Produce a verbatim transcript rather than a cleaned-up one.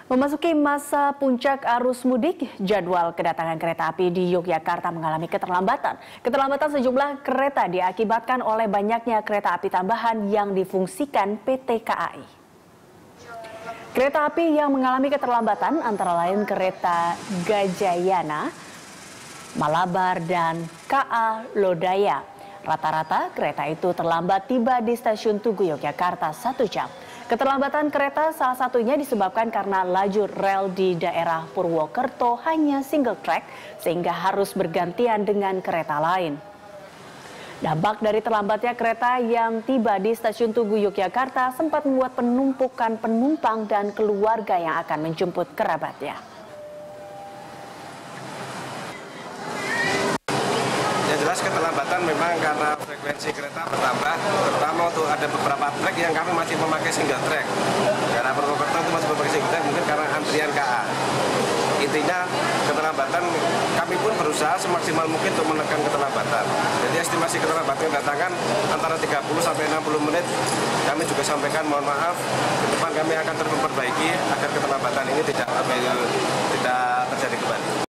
Memasuki masa puncak arus mudik, jadwal kedatangan kereta api di Yogyakarta mengalami keterlambatan. Keterlambatan sejumlah kereta diakibatkan oleh banyaknya kereta api tambahan yang difungsikan P T K A I. Kereta api yang mengalami keterlambatan antara lain kereta Gajayana, Malabar, dan K A Lodaya. Rata-rata kereta itu terlambat tiba di stasiun Tugu Yogyakarta satu jam. Keterlambatan kereta salah satunya disebabkan karena lajur rel di daerah Purwokerto hanya single track sehingga harus bergantian dengan kereta lain. Dampak dari terlambatnya kereta yang tiba di stasiun Tugu Yogyakarta sempat membuat penumpukan penumpang dan keluarga yang akan menjemput kerabatnya. Jelas keterlambatan memang karena frekuensi kereta bertambah, terutama untuk ada beberapa trek yang kami masih memakai single track. Karena Purwokerto itu masih memakai single track mungkin karena antrian K A. Intinya keterlambatan kami pun berusaha semaksimal mungkin untuk menekan keterlambatan. Jadi estimasi keterlambatan kedatangan antara tiga puluh sampai enam puluh menit. Kami juga sampaikan mohon maaf, ke depan kami akan terus memperbaiki agar keterlambatan ini tidak tidak terjadi kembali.